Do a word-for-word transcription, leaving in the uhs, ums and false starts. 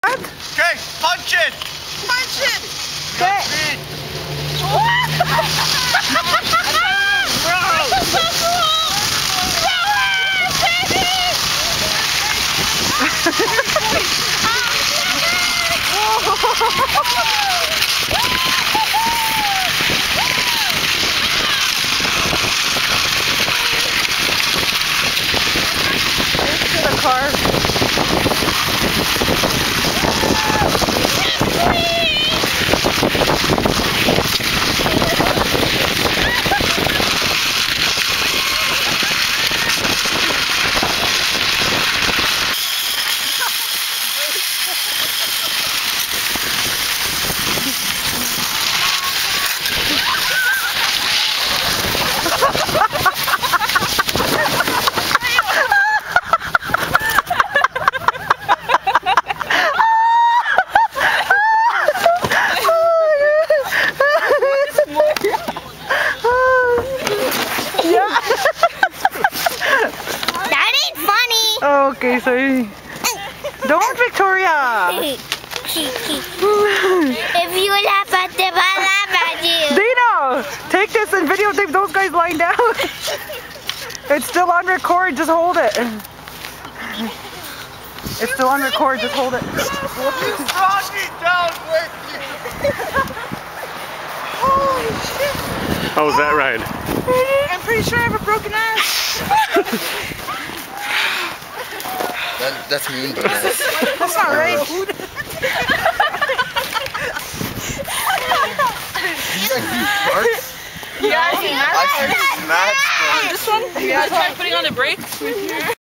Okay, punch it! Punch it! Okay. Into the car. Okay, sorry. Don't, Victoria! If you laugh at them, I laugh at you. Dino! Take this and videotape those guys lying down. It's still on record, just hold it. It's still on record, just hold it. You brought me down with you! Holy shit! How was that ride? I'm pretty sure I have a broken ass. That, that's mean, but that's, that's not right. You guys do parts? Yeah, I see I see mad this one? You guys try putting on the brakes?